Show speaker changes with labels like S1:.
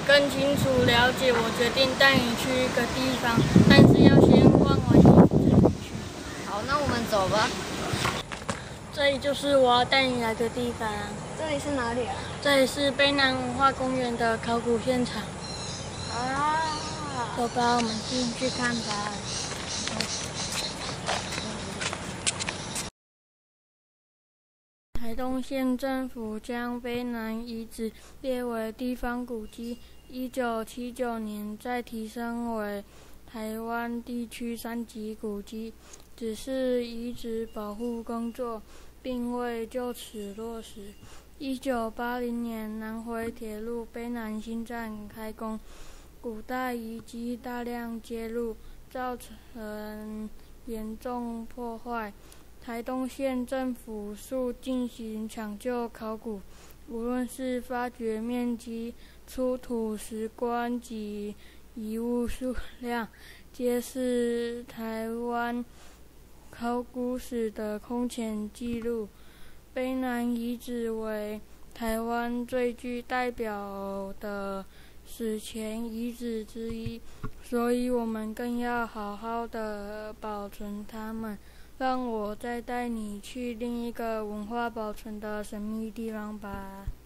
S1: 更清楚了解，我决定带你去一个地方，但是要先换完衣服才能去。
S2: 好，那我们走吧。
S1: 这里就是我要带你来的地方。
S2: 这里是哪里啊？
S1: 这里是卑南文化公园的考古现场。
S2: 啊，
S1: 走吧，我们进去看吧。台东县政府将卑南遗址列为地方古迹，1979年再提升为台湾地区3级古迹，只是遗址保护工作并未就此落实。1980年，南回铁路卑南新站开工，古代遗迹大量揭露，造成严重破坏。台东县政府速进行抢救考古，无论是发掘面积、出土石棺及遗物数量，皆是台湾考古史的空前纪录。卑南遗址为台湾最具代表的史前遗址之一，所以我们更要好好的保存它们。让我再带你去另一个文化保存的神秘地方吧。